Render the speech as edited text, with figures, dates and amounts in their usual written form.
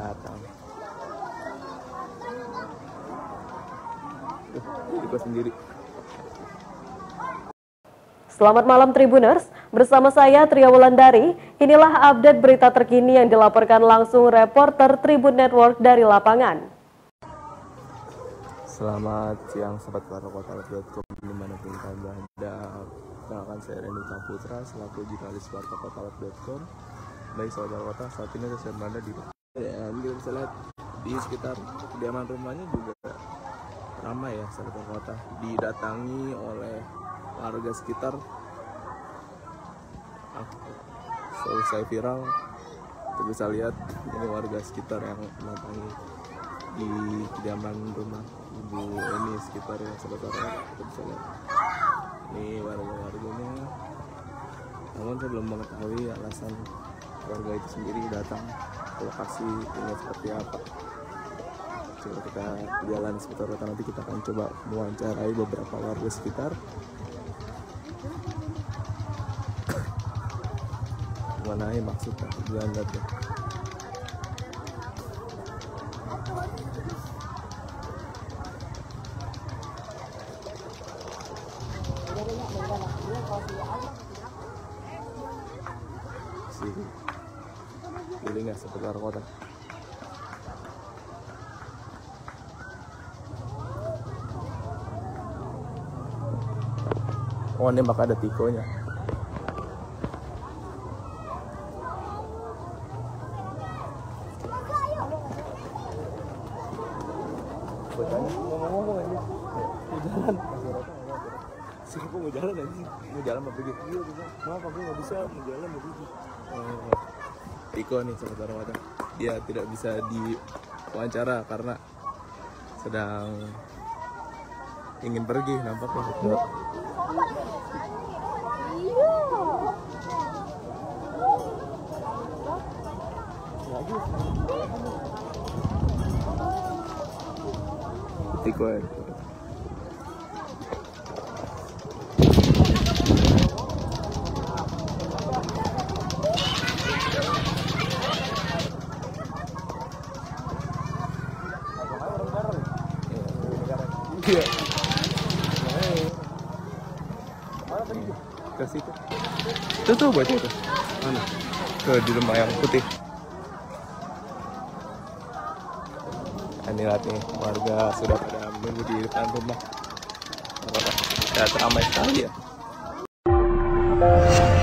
datang. Ikut sendiri. Selamat malam Tribuners, bersama saya Tria Wulandari. Inilah update berita terkini yang dilaporkan langsung reporter Tribun Network dari lapangan. Selamat siang sahabat wartakotalat.com dimanapun kalian berada. Kenalkan saya Rendy Putra selaku jurnalis wartakotalat.com. Baik sahabat kota, saat ini saya berada di kita bisa lihat di sekitar kediaman rumahnya juga ramai ya sahabat kota, didatangi oleh warga sekitar. Selesai viral, kita bisa lihat ini warga sekitar yang mendatangi di kediaman rumah ibu ini sekitar ya sahabat kota. Kita bisa lihat ini warga-warganya, namun saya belum mengetahui alasan warga itu sendiri datang ke lokasi ini seperti apa. Coba kita jalan sekitar kota, nanti kita akan coba mewawancarai beberapa warga sekitar. Mana yang maksudnya tujuan datang. Ini nggak seputar kota. Oh, ini bakal ada tikonya. Ngomong-ngomong aja. Mau jalan. Siapa mau jalan aja? Mau jalan apa pergi? Iya, bisa. Maaf, aku nggak bisa mau jalan mau pergi. Tiko nih saudara mata. Dia tidak bisa diwawancara karena sedang ingin pergi, nampaknya. Tiko ya. Iya. Ke situ. Itu tuh baca itu. Mana? Ke di rumah yang putih. Ini lihat nih, warga sudah pada menunggu di depan rumah. Sudah ramai sekali ya.